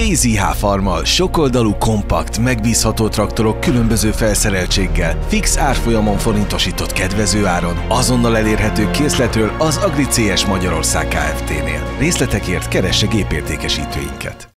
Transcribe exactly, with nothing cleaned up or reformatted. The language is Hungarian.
ká zé há Farmmal sokoldalú, kompakt, megbízható traktorok különböző felszereltséggel, fix árfolyamon forintosított kedvező áron, azonnal elérhető készletről az Agri cé es Magyarország Kft-nél. Részletekért keresse gépértékesítőinket.